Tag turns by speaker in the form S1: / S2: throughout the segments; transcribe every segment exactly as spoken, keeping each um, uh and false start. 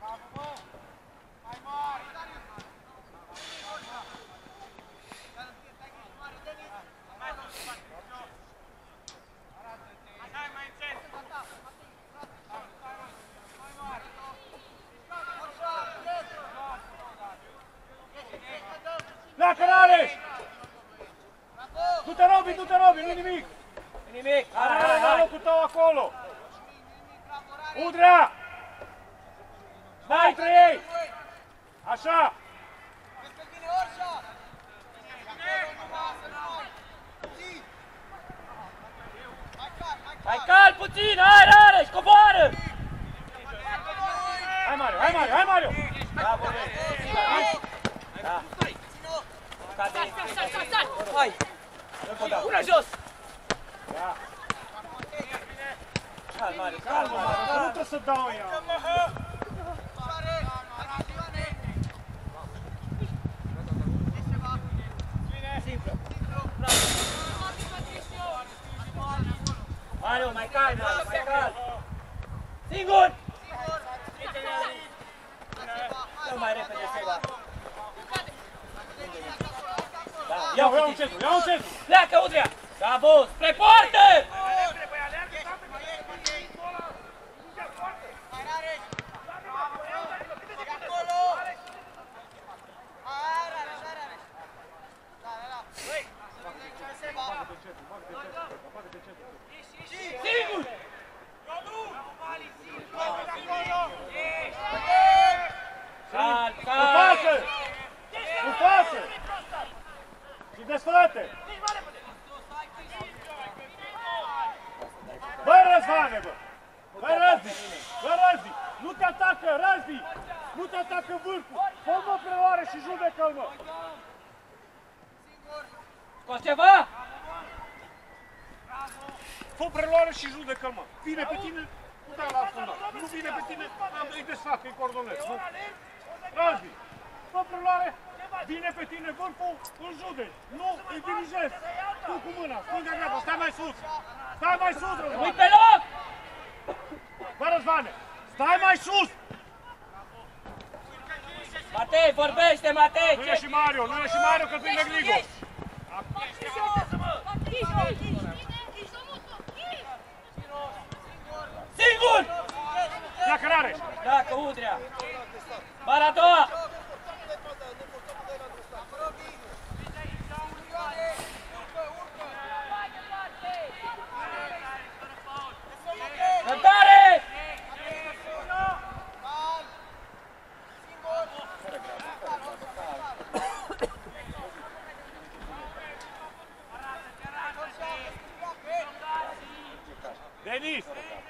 S1: Pleacă, Rareș! Du-te, Robi, du-te, Robi, nu-i nimic!
S2: Nimic!
S1: Hai, hai, locul tău acolo! Udrea! Dai între ei! Așa!
S2: Hai cal puțin, hai Rareș, coboară!
S1: Hai Mario, hai Mario, hai Mario!
S2: Bravo, da. Stai, stai, stai, stai! Hai! Pune jos!
S1: Da!
S2: Cal, Mario, cal,
S1: Calma,
S2: Mario,
S1: că nu trebuie să dau ea!
S2: Mario, mai cal, Mario, mai cal! Singur! Dă mai repede, Seba!
S1: Ia-o, ia-o în centru, ia-o în centru!
S2: Pleacă, Udrea! Bravo! Spre poartă! Singur! Cal,
S1: Cu
S2: cal!
S1: față! Cu față! Și desfăte! Bă, Răzvane, bă! Bă, Răzvi! Bă, Răzvi! Nu te atacă, Răzvi! Nu te atacă vârful! Fă-l mă preoare și judecă-l, mă!
S2: Scoți ceva?
S1: Fă preluare și judecă-l, mă! Vine pe tine, nu dai la fundat. Nu vine pe tine, îi desfac, îi coordonez, nu? Răzvi! Fă preluare, vine pe tine vârful, îl judeci. Nu, îi dirijezi. Tu cu mâna, stânga-dreapta, stai mai sus! Stai mai sus, Răzvane!
S2: Ui pe loc!
S1: Bă, Răzvane, stai mai sus!
S2: Matei, vorbește, Matei!
S1: Nu e și Mario, nu e și Mario, că prinde Grigo!
S2: Singur!
S1: Pleacă Rareș!
S2: Dacă Udrea! Bara a doua! Cătare!
S1: Denis!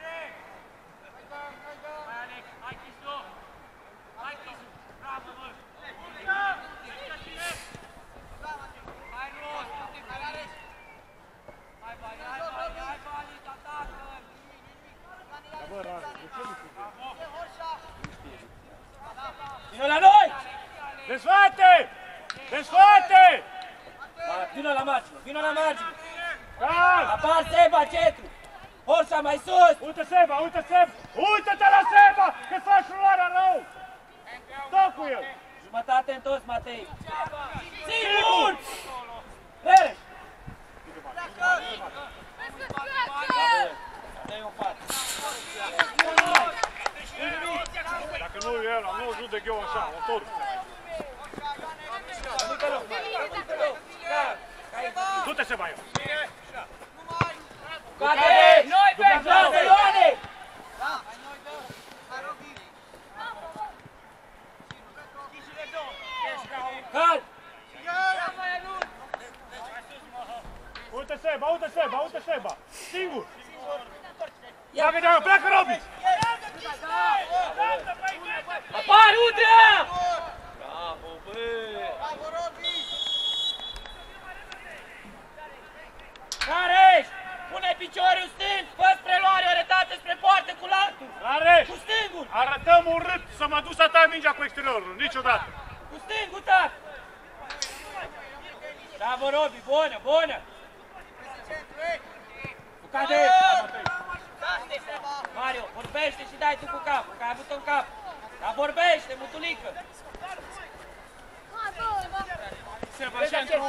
S2: Vino la noi!
S1: Desfate! Desfate!
S2: Vino la margine, vino la margine!
S1: Cal!
S2: Apar Seba, centru! Horsa mai sus!
S1: Uite Seba, uite Seba! Uite-te la Seba! Că faci luarea rău! Dă cu el!
S2: Jumătate întors, Matei! Singur! Rereș! Dă-i o față!
S1: Dacă nu e ăla, nu o judec eu așa, o torc.
S2: Nu-i pe loc, nu-i pe loc!
S1: Du-te Seba eu!
S2: Cade! Noi pe clasă, Ioane! Cal!
S1: Uite Seba, uite Seba, uite Seba! Singur! Pleacă de acolo, pleacă Robi!
S2: Apar, Udrea! Bravo, bă! Rareș! Pune piciorul stâng, fă spre luare, arătate spre poartă cu latul!
S1: Rareș!
S2: Cu stângul!
S1: Arătăm urât să mă duc să tai mingea cu exteriorul, niciodată!
S2: Cu stângul, tac! Bravo, Robi, bună, bună! Cu cadet! Mario, vorbește și dai tu cu capul, că ai avut-o în cap! Dar vorbește, mutulică!
S1: Seba, centru!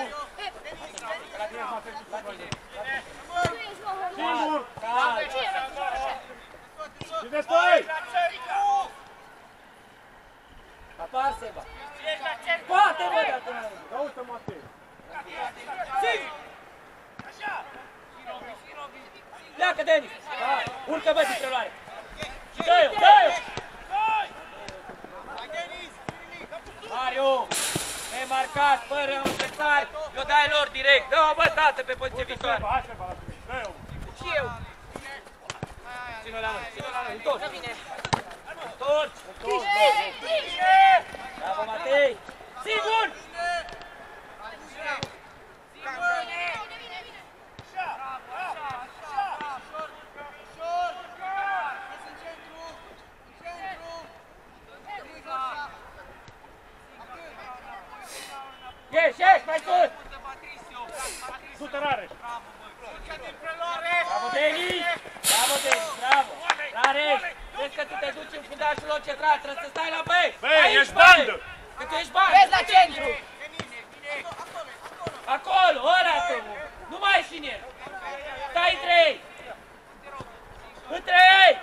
S1: Singur! Și destoi!
S2: Apar, Seba! Poate, bă, de atunci!
S1: Da, uite, Matei!
S2: Pleacă, Denis! Urcă, bă, din preluare! Și dă-i-o, dă-i-o! Mariu! Nemarcat, fără învățare! Eu dai lor direct! Dă-o, bă, tată, pe poziție viitoare!
S1: Hai, Seba, la tine! Dă-i-o!
S2: Și eu! Ține-o la mână, ține-o la mână, întorci! Întorci! Întorci! Bravo, Matei! Sigur! Ieși, ieși, mai sus!
S1: Du-te, Rareș!
S2: Bravo, Denis! Bravo, Denis, bravo! Rareș, vezi că tu te duci în fundașul lor central, trebuie să stai la B!
S1: Băi, ești bandă!
S2: Că tu ești bandă! Vezi la centru! Acolo, ăla tu! Nu mai ești în el! Stai între ei! Între ei!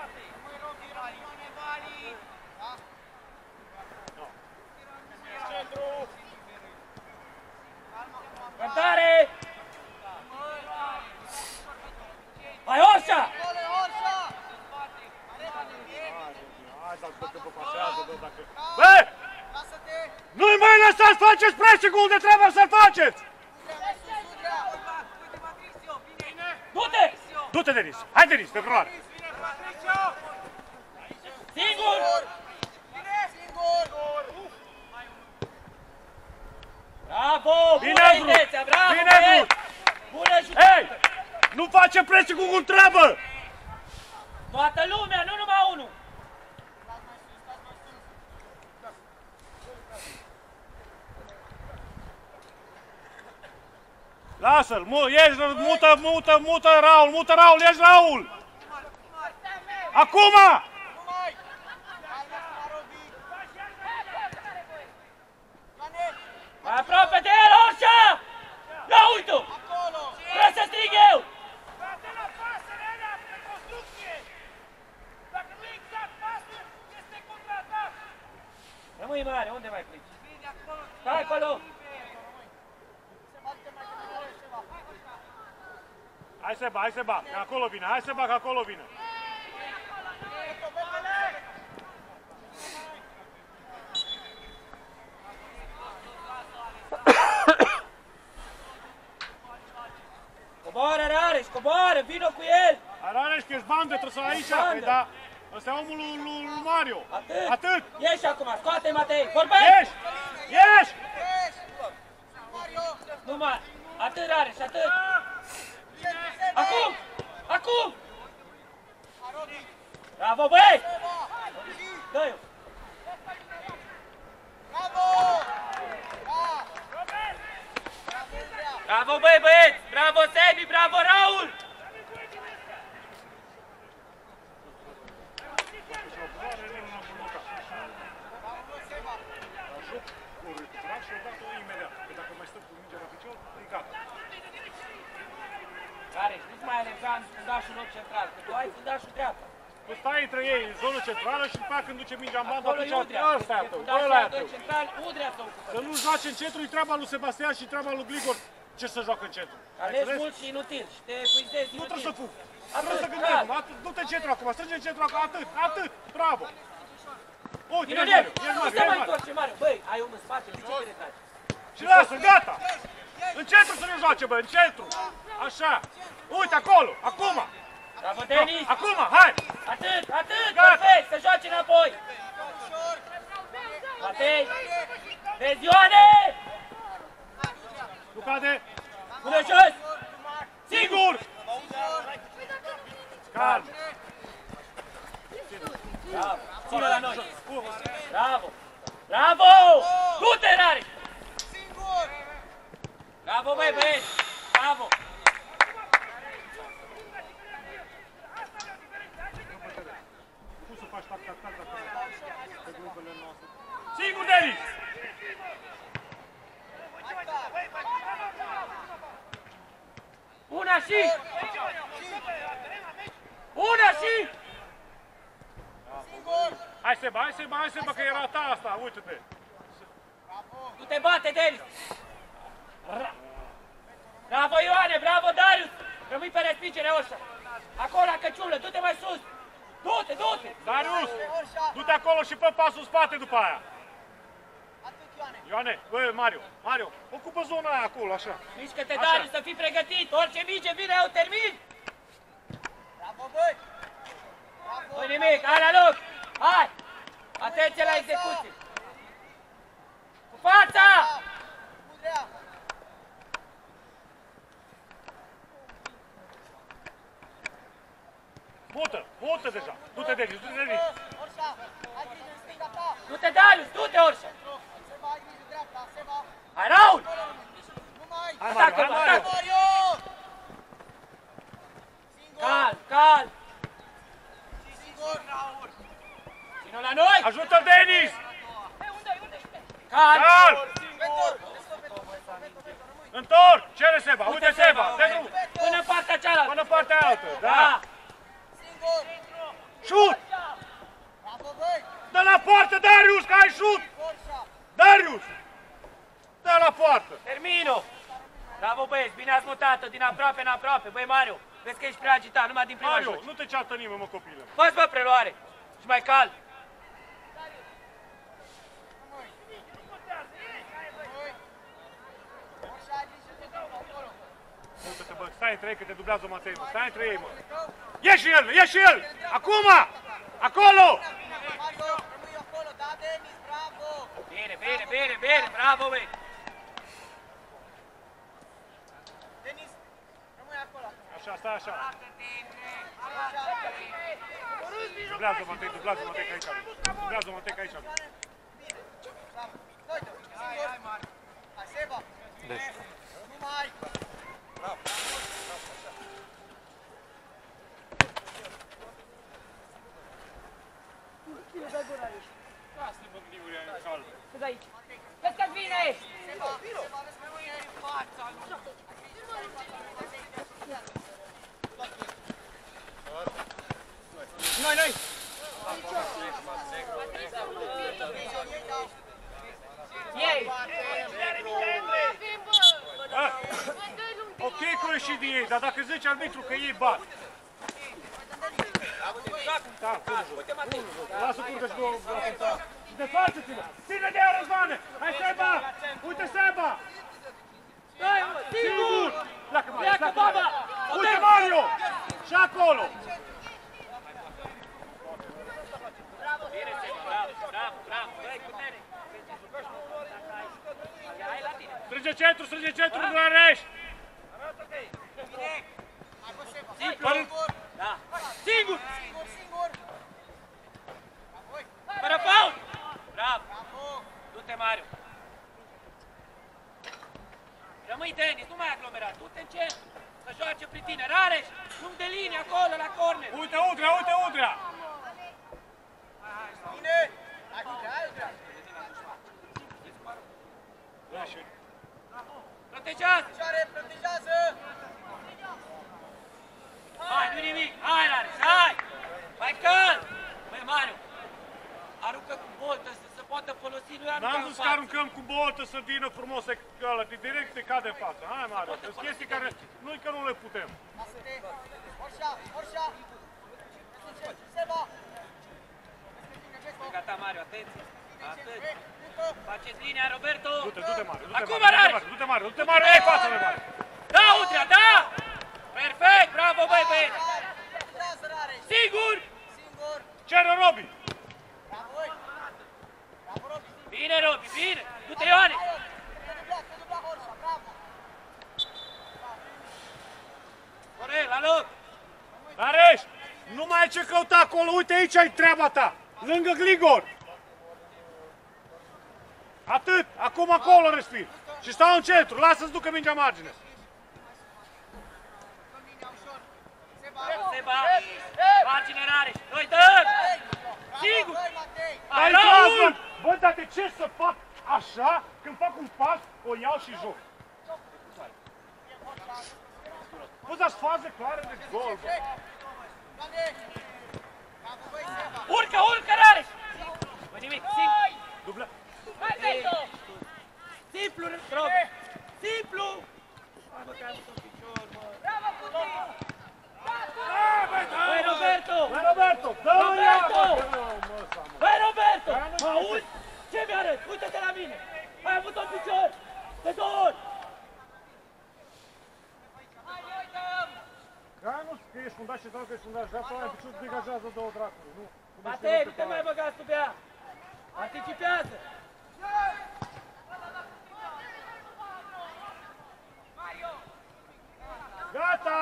S2: Cătare! Hai, Orșa!
S1: Hai, dacă te pasează, bă, dacă... Bă! Nu-i mai lăsați, faceți pressing-ul unde trebuie să-l faceți!
S2: Du-te!
S1: Du-te, Denis! Hai, Denis, pe proare!
S2: Singur! Bravo!
S1: Bine,
S2: Bună
S1: Andru!
S2: intenția! Bravo,
S1: Bine,
S2: băieți!
S1: Andru!
S2: Bună jucare!
S1: Hei! Nu face pressing-ul cum trebuie!
S2: Toată lumea, nu numai unul!
S1: Lasă-l, mu ieși, mută, mută, mută, Raul, mută, Raul, ieși, Raul! Acum!
S2: Mai aproape de el, Orșa! Ia uite-o! Trebuie să strig eu! Rămâi mare, unde mai pleci? Stai acolo!
S1: Hai, Seba, hai, Seba, că acolo vine, hai, Seba, că acolo vine!
S2: Coboară, Rareș, coboară, vină cu el!
S1: Arareș, că ești bandă, trebuie să aici, păi da, ăsta e omul lui, lui, lui Mario.
S2: Atât!
S1: Atât!
S2: Ieși acum, scoate-i, Matei, vorbești!
S1: Ieși! Ieși!
S2: Numai, atât, Rareș, atât! Acum! Acum! Bravo, băi! Dă-i-o! Bravo, băi, băieți! Bravo, Sebi! Bravo, Raul! Rareș, nu-ți mai alerga în fundașul lor central, că tu ai fundașul dreapta.
S1: Tu stai între ei, în zonă centrală și după aceea când duce mingea în bandă,
S2: Acolo e
S1: atunci
S2: Udrea.
S1: ăsta e a tău,
S2: Fundașul
S1: ăla e a
S2: doi
S1: tău.
S2: central, Udrea să ocupă.
S1: Să nu joace în centru, e treaba lui Sebastian și treaba lui Grigor ce să joacă în centru.
S2: Alegi mult și inutil și te epuizezi
S1: Nu
S2: inutil.
S1: trebuie să fug.
S2: Atât,
S1: Trebuie să
S2: da.
S1: gândim. Atât, du-te în centru acum, strânge în centru acum, atât, atât, bravo. Uite,
S2: Vino
S1: ești
S2: de el!
S1: Mario, ești
S2: Nu
S1: Mario,
S2: se mai
S1: ești Mario.
S2: întoarce, Mario. Băi, ai om în spate, de ce te retragi?
S1: Și lasă, gata! În centru să ne joace, bă, în centru! Așa! Uite, acolo, acum!
S2: Bravo, Denis!
S1: Acum, hai!
S2: Atât, atât,
S1: Gata.
S2: perfect, să joace înapoi! Matei! Vezi, Ioane!
S1: Nu cade!
S2: Pune jos!
S1: Sigur! Calm!
S2: Bravo, ține la noi! Bravo! Bravo! Du-te, Rari! Bravo, băi, băieți! Bravo!
S1: Cum să faci tac, tac, tac, tac, tac? Singur, Denis!
S2: Una și! Una și!
S1: Hai Seba, hai Seba, hai Seba, că era ta asta, uite-te!
S2: Nu te bate, Denis! Bravo, Ioane, bravo, Darius! Rămâi pe respingere, Orșa! Acolo, la căciulă, du-te mai sus! Du-te, du-te!
S1: Darius, du-te acolo și fă pasul în spate după aia! Ioane, bă, Mario, Mario, ocupă zona aia acolo, așa!
S2: Mișcă-te, Darius, să fii pregătit! Orice minge vine, eu termin!
S3: Bravo, băi!
S2: Nu nimic, hai la loc! Hai! Atenție la execuție! Cu fața!
S3: Udrea!
S1: Mută, mută deja! Du-te, Denis, du-te, Denis!
S3: Orșa, ai grijă în stânga ta!
S2: Du-te, Darius, du-te, Orșa!
S3: Seba, ai grijă dreapta, Seba!
S2: Hai, Raul!
S3: Nu mai!
S1: Hai, Mario,
S2: Atacă,
S1: hai, Mario!
S2: atacă!
S3: Mario! Singur!
S2: Calm, calm!
S3: Singur!
S2: Ține-o la noi!
S1: Ajută-l, Denis!
S2: Calm!
S1: Calm!
S3: Ventor! Ventor, ventor, ventor, ventor, rămâi!
S1: Întorc! Cere Seba, uite Seba! De drum!
S2: Până în partea cealaltă!
S1: Până partea altă, da!
S2: Da!
S3: Singur!
S1: Șut!
S3: Bravo, băi!
S1: Dă la poartă, Darius, că ai șut!
S3: Orșa!
S1: Darius! Dă la poartă!
S2: Termino! Bravo, băieți, bine ați mutat din aproape în aproape. Băi, Mario, vezi că ești prea agitat, numai din prima
S1: Mario,
S2: joci.
S1: nu te ceartă nimeni, mă, copile!
S2: Fă-ți, bă, preluare! Și mai calm!
S3: Orșa, ai grijă de drum, acolo!
S1: Uite-te, bă, stai între ei că te dublează Matei, mă, stai între ei, mă! Ieși el, ieși el! Acum! Acolo!
S3: Mario, rămâi acolo, da, Denis, bravo!
S2: Bine, bine, bine, bine, bravo, băi!
S3: Denis, rămâi acolo!
S1: Așa, stai așa!
S3: Orșa!
S1: Dublează Matei, dublează Matei, că aici avem! Dublează Matei, că aici avem!
S3: Bine! Bravo! Uite, singur! Hai, Seba! Nu mai!
S1: Lasă-te, bă, gândiurile în calme!
S2: Să dai aici! Vezi că-ți vine!
S3: Seba, Seba, vezi că nu e în fața lui!
S2: Noi, noi! Ei!
S1: Ah, ok că ieși din ei, dar dacă zice arbitru că ei bat, da,
S2: Uite, Matei!
S1: lasă curte și două la desfață-te-mă! Ține de ea, Răzvane! Hai, Seba! Uite, Seba!
S2: Dai, mă,
S1: Singur! Pleacă, Mario,
S2: Pleacă,
S1: pleacă!
S2: baba!
S1: Uite, Mario! Și acolo!
S2: Bine, Seba, bravo, bravo, bravo! Dai, putere! Hai la tine!
S1: Strânge centru, strânge centru, Rareș!
S2: Simplu! Da! Singur!
S3: Singur, singur!
S2: Fără faul! Bravo!
S3: Bravo!
S2: Du-te, Mario! Rămâi, Denis, nu mai aglomera, du-te în centru! Să joace prin tine, Rareș! Nu-mi de linie acolo, la corner!
S1: Uite, Udrea, uite, Udrea!
S3: Bine! Hai, Udrea, hai, Udrea!
S2: Protejează!
S3: Picioare, protejează!
S2: Hai, nu nimic! Hai, Rareș, hai! Mai calm! Băi, Mario! Aruncă cu boltă să se poată folosi, nu arunca
S1: N-am
S2: în
S1: zis că
S2: față.
S1: aruncăm cu boltă să vină frumos ăla, direct te cade în față. Hai, Mario, sunt chestii care noi că nu le putem.
S3: Lasă-te! Orșa, Orșa! Seba!
S2: Gata, Mario, atenție! Atât! Faceți linia, Roberto!
S1: Du-te, du-te, Mario, du-te,
S2: Acum,
S1: Mario,
S2: Rareș!
S1: du-te, Mario, du-te, Mario, ei față-le, Mario!
S2: Da, Udrea, da! Perfect, bravo, băi, băieți!
S3: Durează, Rareș!
S2: Sigur!
S3: Singur!
S1: Cere Robi!
S3: Bravo, băi! Bravo, Robi!
S2: Bine, Robi, bine! Du-te, Ioane!
S3: Te dublat, te dublat, Orșa, bravo!
S2: Corect, la loc!
S1: Rareș, nu mai ai ce căuta acolo, uite aici ai treaba ta, lângă Gligor. Atât, acum acolo respiri. Și stau în centru, lasă-ți ducă mingea margine.
S3: Mâinea ușor! Seba!
S2: Seba! Margine rare! Noi dăm! Sigur!
S1: Hai,
S2: Raul!
S1: bă, dar de ce să fac așa când fac un pas, o iau și joc? Bă, dar faze clare de gol, bă.
S2: Urcă, urcă, Rareș! Bă, nimic, simplu!
S1: Dublă.
S2: Simplu, Rob! Simplu! Hai, mă, că am un picior, mă! Băi, Roberto!
S1: Băi, Roberto! Dă-o ea,
S2: Roberto!
S1: mă!
S2: Băi, Roberto! Mă auzi? Ce mi-arăți? Uite-te la mine! Ai avut un picior! De două ori!
S1: Ca nu că ești fundaș și dracu, ești fundaș, de aia picior degajează două dracuri, nu?
S2: Matei, nu te mai băga sub ea! Anticipează!
S1: Gata!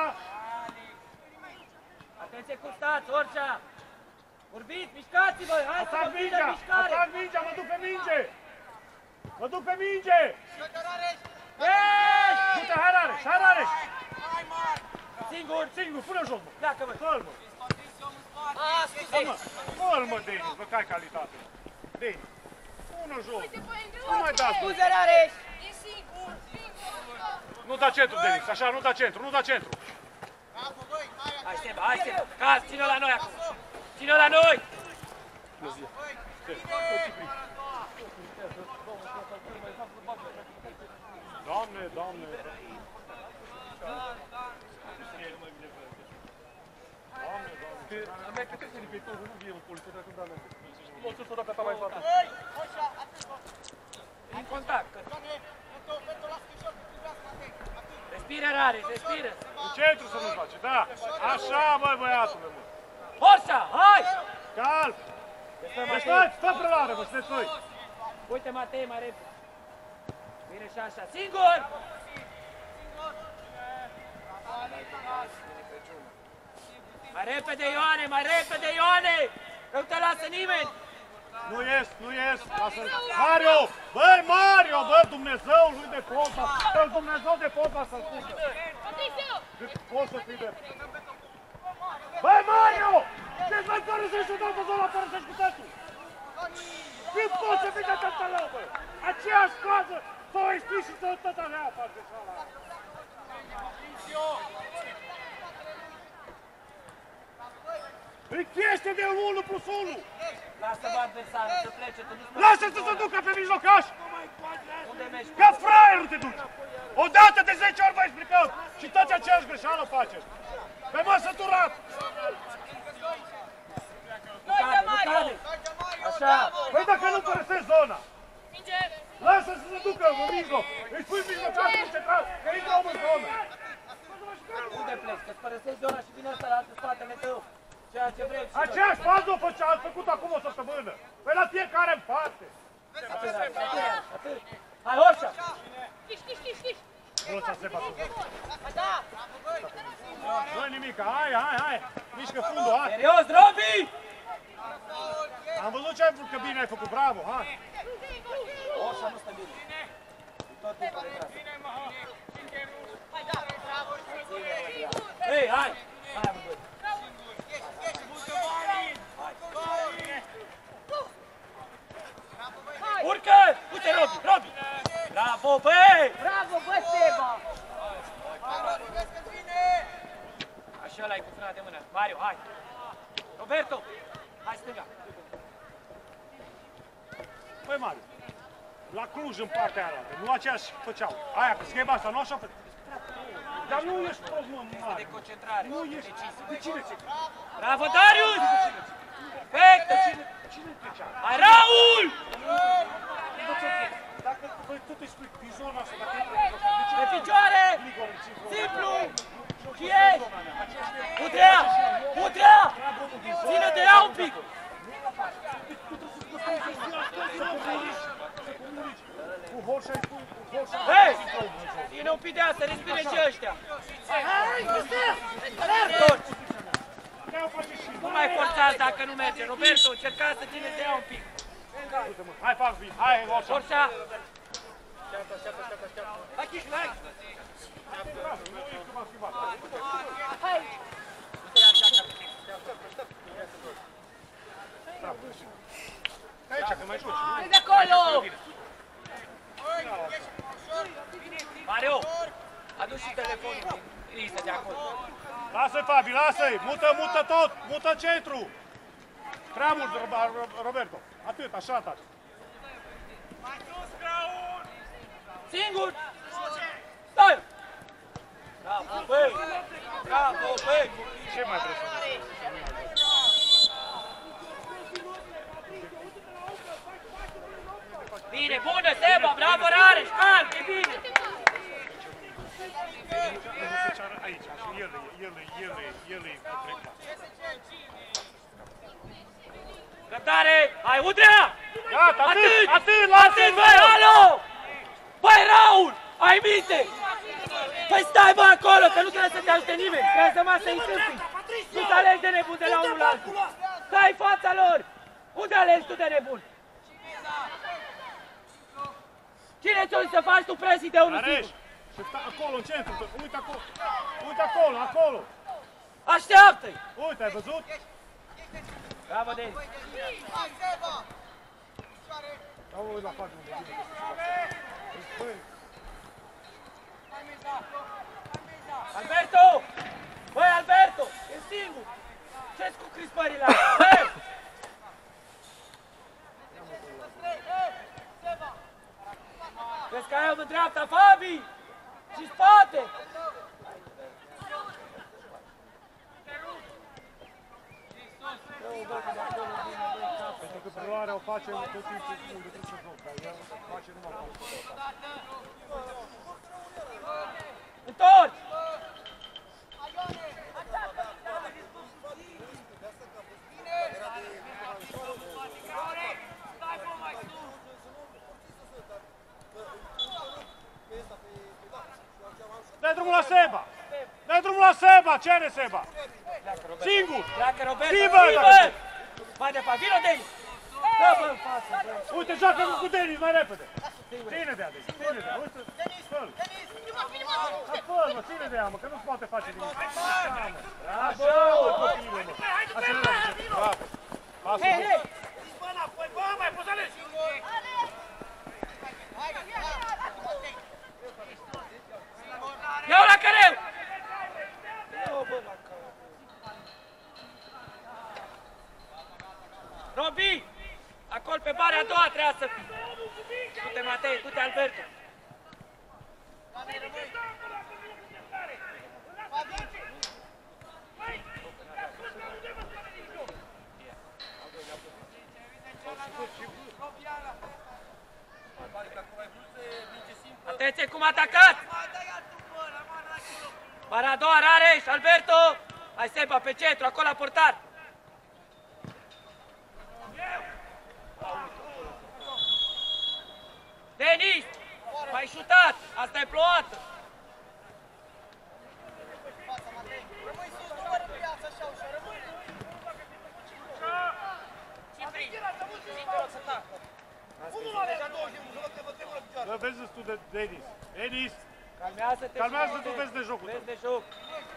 S2: Atenție cum stați, Orșa! Vorbiți, mișcați-vă! Hai să
S1: Atac
S2: vă vină
S1: mingea!
S2: mișcare!
S1: Atac mingea! Mă duc pe minge! Mă duc pe minge!
S2: Ești!
S1: Du-te, hai Rareș! Hai Rareș!
S2: Singur!
S1: Singur, pune jos, mă!
S2: Pleacă, mă!
S1: Fă-l, mă!
S3: Ah, scuze!
S1: Mă, fă-l, mă, Denis, bă, că ai calitate! Denis, pune jos! Nu mai dați, bă!
S3: Scuze, Rareș!
S1: Nu da centru, Denis, așa, nu da centru, nu da centru!
S2: Hai, Seba, hai, Seba! Caz, ține-o la noi acum! Ține-o la noi!
S1: Doamne, doamne!
S4: A me che te sei ripetuto, non viene un colpo da condanna. Lo stesso da peta mai fatto.
S2: In contact! Respiră, Rareș, respiră!
S1: În centru să nu-ți face, da! Așa, băi, băiatule, mă!
S2: Orșa, hai!
S1: Calm! Deci, stați, fă prelare, mă, sunteți voi!
S2: Uite, Matei, mai repede! Bine și așa, singur! Mai repede, Ioane, mai repede, Ioane! Că nu te lasă nimeni!
S1: Nu ies, nu ies, lasă-l! Mario! Băi, Mario, bă, Dumnezeul lui de Popa! Bă, Dumnezeu de Popa să-l spune! Cât poți să fii de... Băi, Mario! Ce-ți mai părăsești odată zona, părăsești cu tătul? Cât poți să fii de tătălău, bă? Aceeași fază, să o explici și să tot avea face șala. Îi chiește de unu plus unu!
S2: Lasă-mă adversarul să plece, tu nu-ți mai...
S1: Lasă-l să se ducă pe mijlocaș!
S2: Unde mergi?
S1: Ca fraierul te duci! Odată de zece ori vă explicăm! Și toți aceeași greșeală faceți! Pe mă săturat!
S2: Bucane, bucane! Așa!
S1: Păi dacă nu părăsesc zona! Lasă-l să se ducă în mijloc! Îi spui mijlocașul încetrat, că intră om în zonă!
S2: Unde pleci? Că-ți părăsești zona și vine ăsta la altă spatele tău! Ceea ce vrei și noi.
S1: Aceeași fază o făcea, ați făcut acum o săptămână! Păi la fiecare în parte!
S2: Atât, atât, atât! Hai, Orșa!
S1: Nu ți-a sepat.
S3: Da!
S1: Nu-i nimic, hai, hai, hai! Mișcă fundul, hai!
S2: Serios, Robi!
S1: Am văzut ce ai făcut, că bine ai făcut, bravo, hai!
S2: Orșa nu stă bine. Tot timpul de grasă. Hei, hai! Hai, amândoi! Urcă! Uite, Robi, Robi! Bravo, băi!
S3: Bravo, bă, Seba!
S2: Așa ăla-i cu frâna de mână. Mario, hai! Roberto! Hai stânga!
S1: Păi, Mariu, la Cluj în partea aia, nu aceeași făceau. Aia, că schema asta, nu așa fă... Dar nu ești prost, mă,
S2: De
S1: Mariu.
S2: concentrare.
S1: Nu ești... De cine ți-e?
S2: Bravo, Darius! Perfect!
S1: Cine te cea?
S2: Hai, Raul!
S1: Dacă, băi, tot explic, din zona asta, dacă intră în joc, de ce...
S2: Pe picioare! Simplu! Și ești! Putrea! Putrea! Ține de ea un pic!
S1: Cu Horșa-i cu Horșa...
S2: Hei! Ține un pic de asta, respire și ăștia! Torci! Nu mai forțați dacă nu merge. Roberto, încercați să țineți de ea un pic.
S1: Hai, fac bine, hai, Horșa!
S2: Horșa! Hai, Chiș, hai!
S1: Aici, că mai joci.
S2: Hai de acolo! Mario, adu și telefonul din listă de acolo.
S1: Lasă-i, Fabi, lasă-i! Mută, mută tot! Mută centru! Prea mult, Roberto. Atât, așa, taci.
S2: Singur! Stai! Bravo, băi! Bravo, băi!
S1: Ce mai trebuie să faci?
S2: Bine, bună, Seba! Bravo, Rareș! Calm, e bine!
S1: Nu se ceară aici, și el, el, el, el e întrebat.
S2: Răbdare! Hai, Udrea!
S1: Gata, atât, atât,
S2: Atât, băi, alo! Băi, Raul! Ai minte! Păi stai, bă, acolo, că nu trebuie să te ajute nimeni! Trebuie să mă să-i întâmpli! Nu te alegi de nebun de la unul la altul! Stai în fața lor! Unde alegi tu de nebun? Cine ți-o să faci tu presii de unul
S1: Areș,
S2: singur?
S1: și sta acolo, în centru, uite acolo, uite acolo, acolo!
S2: Așteaptă-i!
S1: Uite, ai văzut?
S2: Bravo, Denis!
S3: Hai, Seba!
S1: Au la față unde vine.
S2: Alberto! Băi, Alberto! E singur! Ce-ți cu crispările astea? Băi! Vezi că ai om în dreapta, Fabi! Și spate!
S1: Pentru că preluarea o face tot timpul unde trebuie să joc, dar ea face numai acolo.
S2: Întorci!
S1: Dai drumul la Seba! Dai drumul la Seba! Ce are Seba? Singur!
S2: Pleacă, Roberto!
S1: Zi, bă,
S2: Zi,
S1: dacă-
S2: bă! Mai departe, vino, Denis! Dă, bă, în față, bă!
S1: Uite, joacă cu Denis mai repede! Ține de ea, Denis, ține de ea, uite! Fă-l! Da, fă-l, mă, ține de ea, mă, că nu-ți poate face nimic! Așa, mă, copilul, mă! Așa, mă, bravo! Lasă,
S2: Hei, hei! Ia-o la careu! Ia-o, bă, la careu! Robi! Acolo pe bara a doua trebuia să fii! Du-te, Matei, du-te, Alberto! Atenție cum atacați! Bara a doua, Rareș, Alberto! Hai, Seba, pe centru, acolo la portar! Denis! M-ai șutat! Asta e plouată!
S3: Rămâi sus, nu mă rămâi așa ușor, rămâi!
S1: Bă, vezi tu de Denis! Denis!
S2: Calmează-te!
S1: Calmează-te, vezi de jocul tău!
S2: Vezi de joc!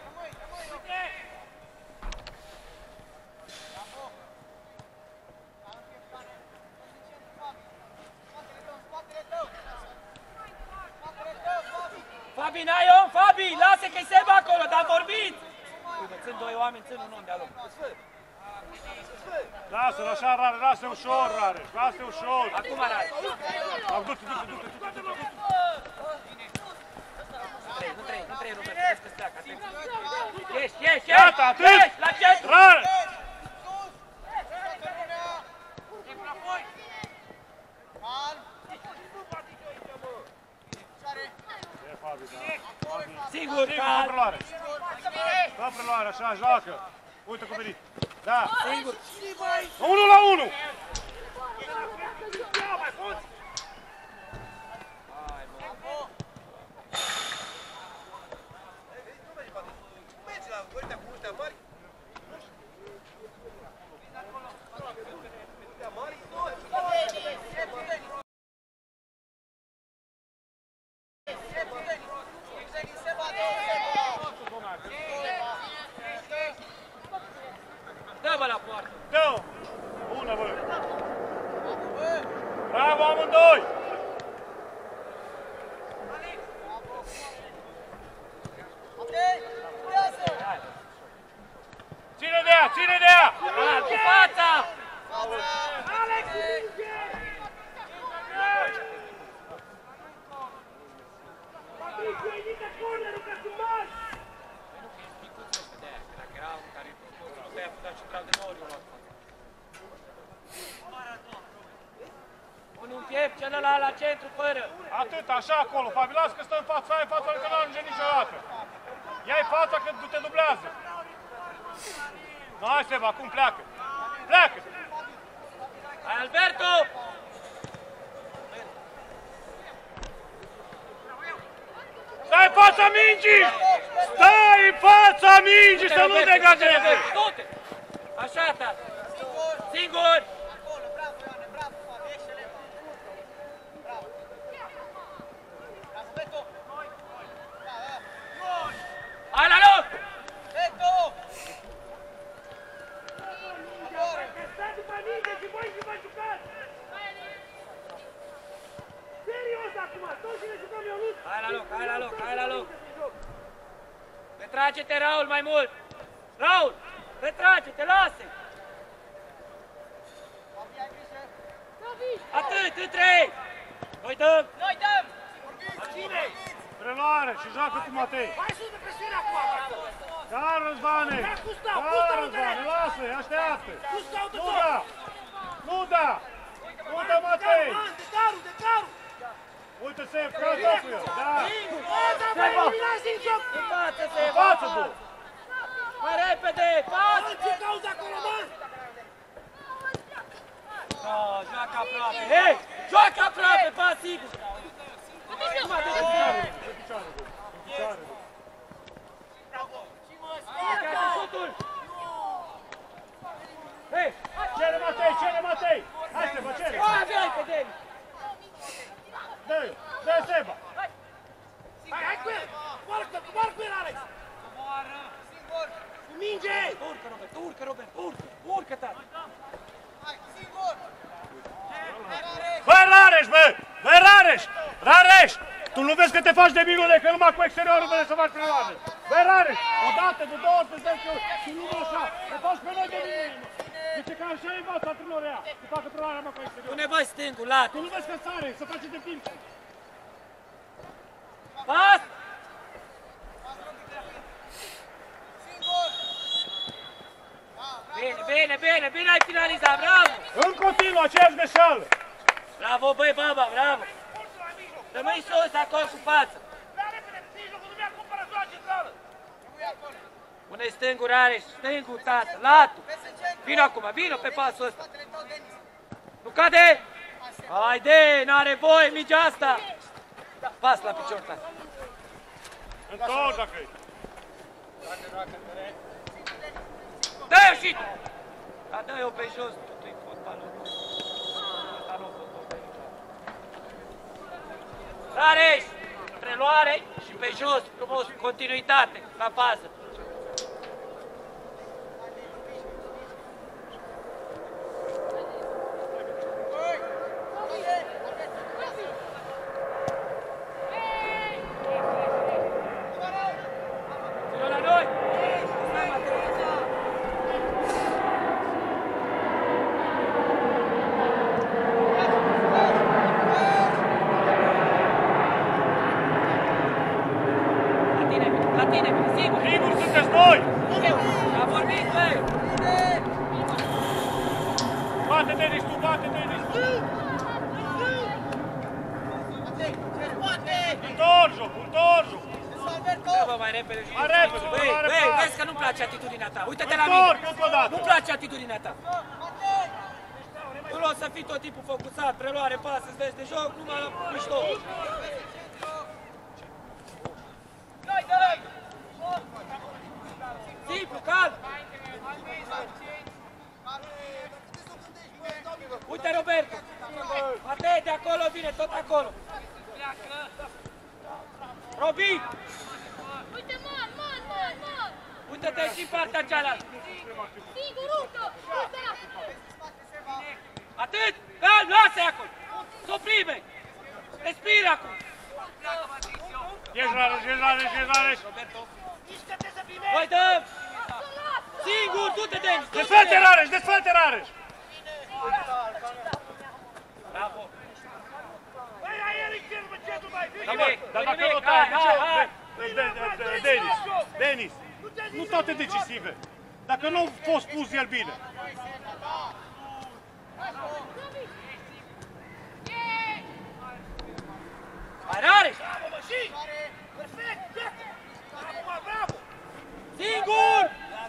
S2: Fabi, n-ai om, Fabi! Lasă că-i Seba acolo, dar vorbit! Uite, țin doi oameni, țin un om de-a lor.
S1: Lasă-l așa, Rare, lasă ușor, Rare, lasă ușor!
S2: Acum arată.
S1: Am du-te, du-te, du-te, du-te, du-te!
S2: Nu trei, nu trei, nu trei, Robert, vezi că-ți pleacă, atenție. Ieși, ieși, ieși!
S1: Gata, atât!
S2: Ieși, la centru!
S1: Rare! E, Fabi, da.
S2: Sigur,
S1: Sigur,
S2: calm!
S1: fă preluare! Fă preluare, așa, joacă! Uite cum veni! Da!
S2: Singur!
S1: Unu la unu! Bravo amândoi! Ține de ea, ține de ea!
S2: Cu fața!
S1: Alex! Patricio, indică cornerul ca să marci!
S2: Dacă era unul care nu pe-aia putea central de nouă ori, o luat fața. Unul în piept, celălalt la centru, fără.
S1: Atât, așa acolo. Fabi, las că stă în fața aia, fața că nu ajunge niciodată. Ia-i fața că te dublează. Nu, hai Seba, acum pleacă. Pleacă!
S2: Hai, Alberto!
S1: Stai în fața mingii! Stai în fața mingii să nu degajeze!
S2: Du-te! Așa, tată! Singur!
S3: Acolo, bravo, Ioane, bravo, Fabi, excelent! Bravo! Bravo, Beto!
S2: Hai la loc!
S3: Beto!
S1: Stai după minge și voi și vă jucați! Serios acum, toți ne jucăm Ionuț!
S2: Hai la loc, hai la loc, hai la loc! Retrage-te, Raul, mai mult! Raul! Retrage-te, lasă! Atât, între ei! Noi dăm!
S3: Noi dăm!
S1: Cine? Preluare și joacă cu Matei!
S5: Hai sus de presiune acum!
S1: Da, Răzvane!
S5: Da, cu stau, cu
S1: Da,
S5: stau,
S1: Răzvane, lasă-i, așteaptă!
S5: Cu stau de
S1: Nu
S5: tot!
S1: da! Nu da! Nu da, Matei!
S5: De carul, de carul!
S1: Uite, se frătă cu el, da!
S5: Bă, dar mai eliminați din joc!
S2: În față, se
S1: În față, tu!
S2: Mai repede! Pas!
S5: Bă, ce cauți acolo, mă?
S2: No, joacă aproape! Hei! Joacă aproape! Pas, sigur! Nu mă duc în picioare!
S1: În picioare, bă! În picioare, bă!
S2: Uite șutul! Hei!
S1: Cere Matei, cere Matei! Hai, Seba, cere!
S2: Hai, hai pe Deni!
S1: Dă-i, dă-i Seba!
S5: Hai, hai cu el! Coboară, coboară cu el, Alex!
S3: Singur!
S5: Cu minge!
S2: Urcă, Robert, urcă, Robert, urcă! Urcă, tată!
S3: Hai, singur!
S1: Bă, Rareș, bă! Bă, Rareș! Rareș! Tu nu vezi că te faci de minune, că numai cu exteriorul vrei să faci preluare! Bă, Rareș! O dată, de două ori, de zece ori, și nu așa! Te faci pe noi de minune, mă! Zice că așa e învață antrenorul ea, să facă preluarea, mă, cu exteriorul!
S2: Pune, băi, stângul, lat!
S1: Tu nu vezi că sare, să face de timp!
S2: Pas!
S3: Singur!
S2: Bine, bine, bine, bine ai finalizat, bravo!
S1: În continuu, aceeași greșeală!
S2: Bravo, băi, baba, bravo! Rămâi sus, acolo cu față! Pune stângul, Rareș, stângul, tată, latul! Vino acum, vino pe pasul ăsta! Nu cade! Haide, n-are voie mingea asta! Pas la picior, tată!
S1: Întorc dacă e!
S2: Dă-i-o și tu! Da, dă-i-o pe jos, tu-i fotbalul. Ăsta nu fotbal pe niciodată. Rareș! Preluare și pe jos, frumos, continuitate, la fază. Ține-o la noi! Stai, Matei! La tine, la tine, sigur!
S1: Sigur sunteți noi!
S2: A vorbit, băi!
S1: Bate Denis tu, bate Denis tu! Întorc jocul, întorc jocul!
S2: Dă, bă, mai repede și...
S1: Mai repede,
S2: Băi,
S1: mai
S2: băi,
S1: repede.
S2: vezi că nu-mi place atitudinea ta. Uite-te la
S1: Întorc,
S2: mine.
S1: încă o dată.
S2: Nu-mi place atitudinea ta. Tu o să fii tot timpul focusat, preluare, pas, îți vezi de joc, numai la mișto. Simplu, calm. Uite, Roberto. Matei, de acolo vine, tot acolo. Robi!
S6: Uite, man, man, man, man!
S2: Uite-te și în partea cealaltă.
S6: Sigur, urcă! Urcă!
S2: Atât! Calm, lasă-i acolo! Soprime! Respira acum!
S1: Ești Rareș, ești Rareș, ești Rareș!
S5: Mișcă-te să primești!
S2: Voi dăm! Singur, du-te, Denis!
S1: Desfă-te, Rareș, desfă-te, Rareș!
S2: Bravo!
S5: Băi, hai, Eric, cel încetul, mai vine!
S2: Nimic,
S1: Dar dacă
S2: nimic,
S1: nu
S2: hai,
S1: tai, de
S2: hai,
S1: ce?
S2: hai!
S1: De- de- de- Denis, Denis, nu toate decisive. Dacă nu a fost pus el bine.
S2: Hai, Rareș!
S5: Bravo, mă, și! Perfect, gata! Bravo, mă, bravo!
S2: Singur!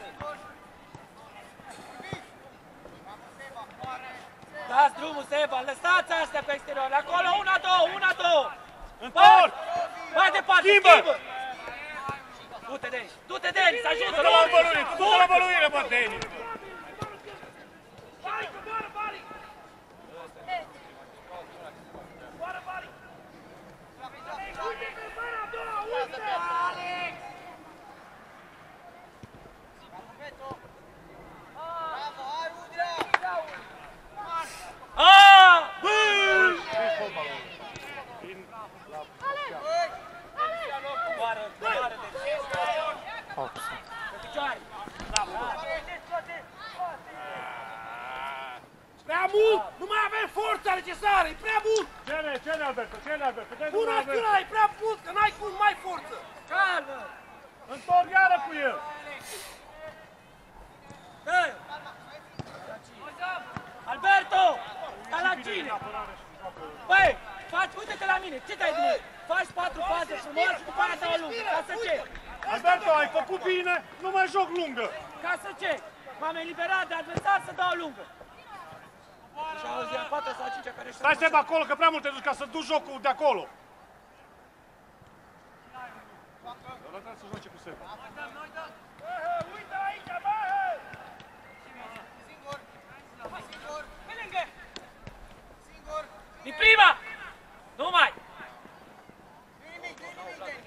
S2: Dați drumul, Seba, lăsați astea pe exterior, acolo, una, două, una, două!
S1: Întorc!
S2: Mai departe,
S1: Schimbă!
S2: schimbă! Du-te, Denis, du-te, Denis, ajută!
S1: Du-te la băluire, du-te la băluire, bă, Denis!
S5: Bali, coboară, Bali! Coboară, Bali! Uite pe mâna a doua, uite! Alex!
S3: Bravo, hai Udrea!
S2: Aaaa! Coboară, coboară, Denis! Pe picioare!
S5: Prea mult! Nu mai avem forța necesară, e prea mult!
S1: Cene, cene, Alberto, cene, Alberto, cene,
S5: Bună
S1: Alberto.
S5: stâna, e prea mult, că n-ai cum, mai forță!
S2: Calmă!
S1: Întorc iară cu el.
S2: Dă! Alberto! Dar la cine? Băi, faci, uite-te la mine, ce dai din mine? Faci patru faze frumos și după aia dau lungă. Ca să ce?
S1: Alberto, ai făcut bine, nu mai joc lungă.
S2: Ca să ce? M-am eliberat de adversar să dau lungă. Și auzi, a patra sau a cincea care
S1: Stai Seba acolo, că prea mult te duci ca să duci jocul de acolo. Dar ăla trebuie să joace cu Seba.
S5: Uite aici, bă!
S3: Singur! Singur!
S2: Pe lângă!
S3: Singur!
S2: Din prima! Nu mai!
S3: Nu-i nimic, nu-i nimic, Denis!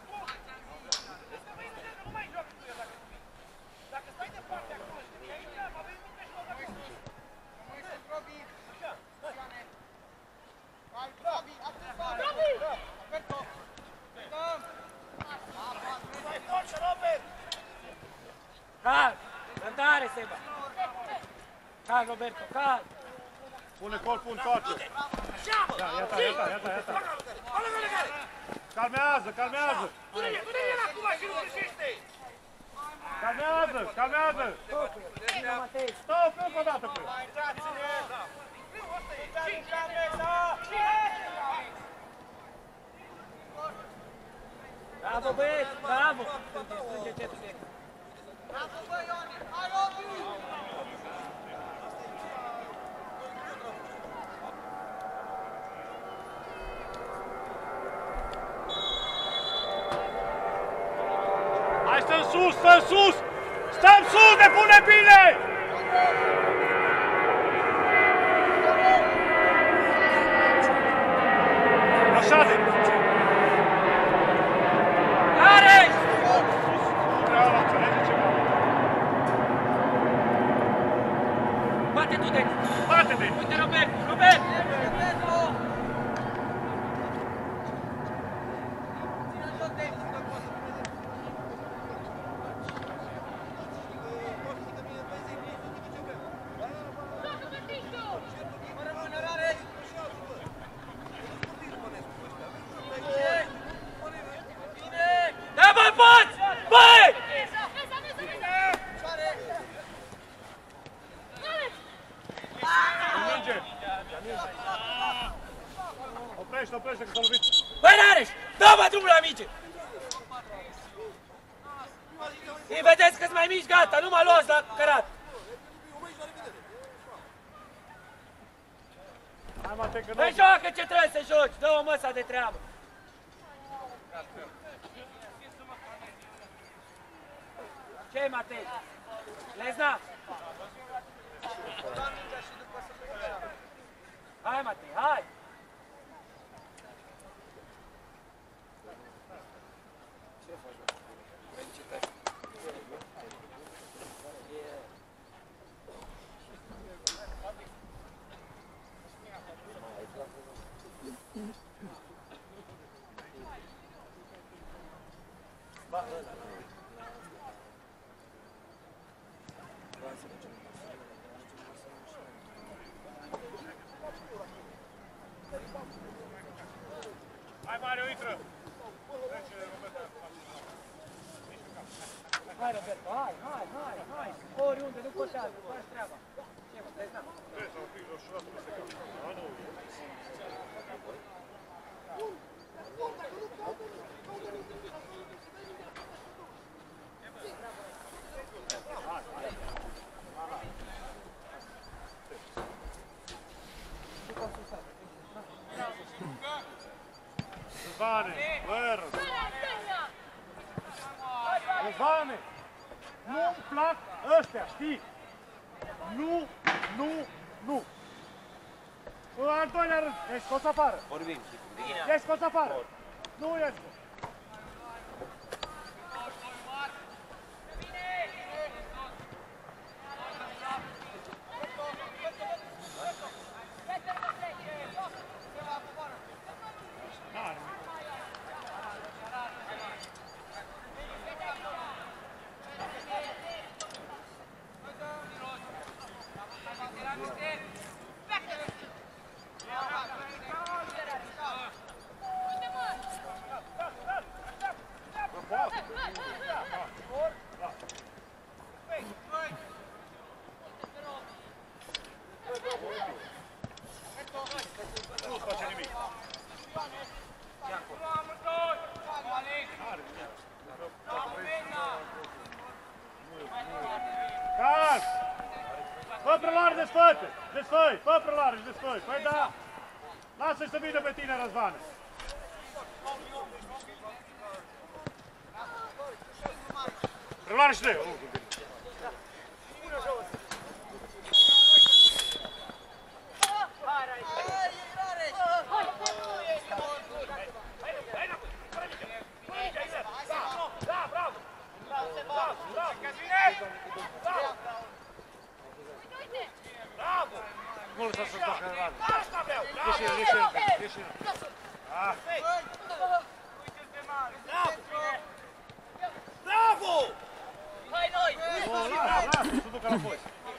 S5: Dacă stai departe acolo și vii aici, avem minte și mă
S3: Mai sus, Robi! Ioane! Hai, Robi! Atât fac! Alberto! Dăm!
S5: mai forță, Robert!
S2: Cal! Răbdare, Seba! Cal, Roberto, cal!
S1: Pune corpul în toate.
S5: Așa, bă!
S1: Da, iată, iată, iată, iată.
S5: Ală, ală, ală!
S1: Calmează, calmează.
S5: Du-ne, du-ne el acum și nu greșește!
S1: Calmează, calmează.
S2: Bine, Matei!
S1: Stau pe încă o dată pe.
S2: Bravo, băieți! Bravo! Strânge ce subiect!
S3: Bravo, bă, Ioane! Hai, Robi!
S1: Hai stăm sus, stăm sus. Stăm sus, ne pune bine. Așa de.
S2: Care?
S1: Nu vreau la înțelege ceva.
S2: Bate tu, Denis!
S1: Bate-te.
S2: Uite, Robert! Robert!
S3: Roberto! Ține joc, Denis, că poți.
S6: Joacă, Mătișu!
S3: Mă rămână, Rareș!
S2: Da, bă, poți! Băi!
S6: Vesa, vesa, vesa!
S3: Picioare!
S1: Nu merge. Oprește, oprește, că s-a lovit.
S2: Băi, Rareș! Dă-mă drumul la mici! Îi vedeți că-s mai mici, gata, nu mă luați la cărat!
S1: Hai, Matei, că nu.
S2: Băi, joacă ce trebuie să joci, dă-o măsa de treabă! Ce-i, Matei? Lezna! Hai, Matei, hai!
S1: Hai, Mario, intră!
S2: Hai, Roberto, hai, hai, hai, hai! Oriunde, nu contează, faci treaba. Ce mă, stai, n-am.
S1: Trebuie să o fii roșurat peste cap. A, nu. Răzvane, vără! Răzvane! Nu-mi plac ăstea, știi? Nu, nu, nu! În al doilea rând, ești scos afară!
S3: Vorbim.
S1: Ești scos afară! Nu ești! Nu-ți face nimic! Caz! Fă preluare de sfăte! Desfăi! Fă preluare și desfăi! Păi da! Lasă-i să vină pe tine, Răzvane! Preluare și de! Nu lăsa să facă în rad. Ieși el, ieși el, ieși el. Ah.
S3: Bravo! Hai noi!
S1: Nu, lasă, lasă, să ducă înapoi.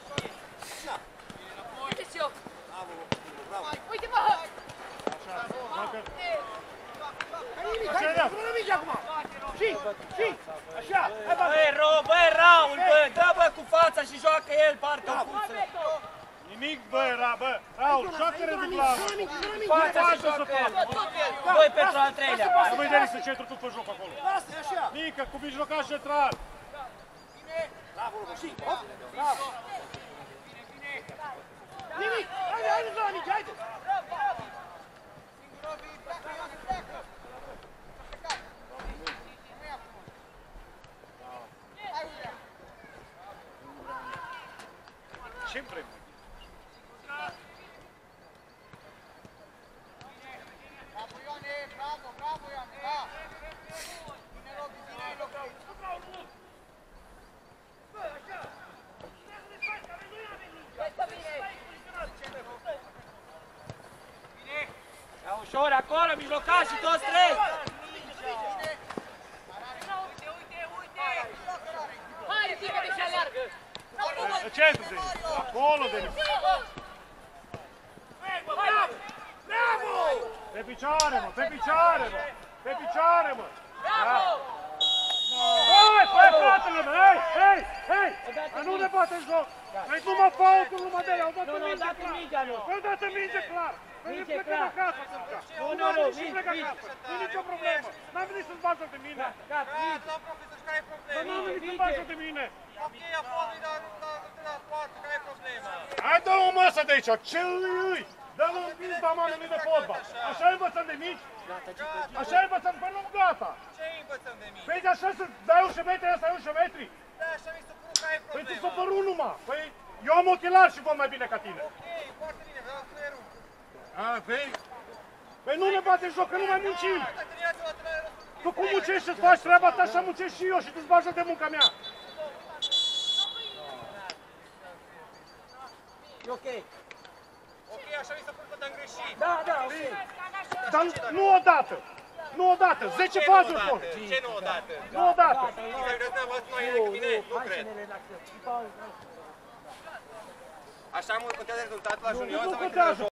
S6: Uite-ți-o!
S3: Bravo!
S6: Uite, mă!
S1: Așa, dacă... Așa e de-asta. Și, și, așa, hai bă!
S2: Băi, Ro, băi, Raul, bă, dă bă cu fața și joacă el parcă-o pusă.
S1: Nimic, bă, era, bă, Raul, joacă redublavă.
S2: Fața și joacă el. Doi pentru al treilea.
S1: Nu mai dai să centru, tu fă joc acolo.
S3: Lasă-i așa!
S1: Mică, cu mijlocaș central.
S3: Bravo, Robo, și, hop! Bravo!
S5: Nimic! Haide, haide la mici, haide!
S1: Ce-mi vrem?
S3: Bravo, Ioane! Bravo, bravo, Ioane! Da! Bine, Robi, bine, Robi!
S2: Ia ușor, acolo, mijlocașii, toți trei!
S6: Hai, Timo, de ce alargă!
S1: Centru, Denis. Acolo, Denis.
S5: Bravo!
S1: Pe picioare, mă, pe picioare, mă. Pe picioare, mă.
S6: Bravo!
S1: Hai, hai, fratele meu, hei, hei, hei! Nu ne bate în joc! Păi nu mă faultul numai de la, au dat
S2: Nu,
S1: în
S2: nu,
S1: minge
S2: dați
S1: clar!
S2: mingea, nu!
S1: Păi dați în minge clar! Păi ne
S2: Minge
S1: plecăm
S2: clar.
S1: acasă atunci!
S2: Nu, nu, nu,
S1: și
S2: minge,
S1: plec
S2: minge.
S1: acasă! Nu nicio problemă! N-am venit să-ți bază de mine!
S2: Gat, minge!
S3: Da, profesor, care e
S1: Dar
S3: problema?
S1: n-am venit să-ți
S2: minge.
S1: bază de mine!
S3: Ok, apoi, dar de la poartă, care e problema?
S1: Hai, dă-o măsă de aici! Ce îi? Dă-l în pizda mamei de fotbal! Așa învățăm de mici? Așa învățăm, păi nu gata!
S3: Ce învățăm de mine?
S1: Păi de așa să dai ușă metri, asta e ușă metri?
S3: Da, așa mi s-a părut care e
S1: Păi tu
S3: problema.
S1: s-o părut numai! Păi eu am ochelari și văd mai bine ca tine!
S3: Ok, foarte bine, vreau să le rup.
S1: A, păi? Păi nu ne bate joc, că nu mai muncim!
S3: Dacă terminați o dată la răspuns.
S1: Tu cum muncești să-ți faci treaba ta, așa muncesc și eu și tu-ți bagi joc de munca mea!
S2: E ok.
S3: Ok, așa mi s-a părut că te-am greșit.
S2: Da, da, ok.
S1: Dar nu odată! Nu odată! zece
S3: Ce
S1: fazuri
S3: nu
S1: pot!
S3: odată? Ce nu odată?
S1: Nu odată!
S3: Ai vrea să ne învăț mai decât mine? Nu
S2: Hai să
S3: cred.
S2: ne relaxăm.
S3: Așa mult contează rezultatul la junior
S1: Nu
S3: sau mai
S1: contează!
S3: joc?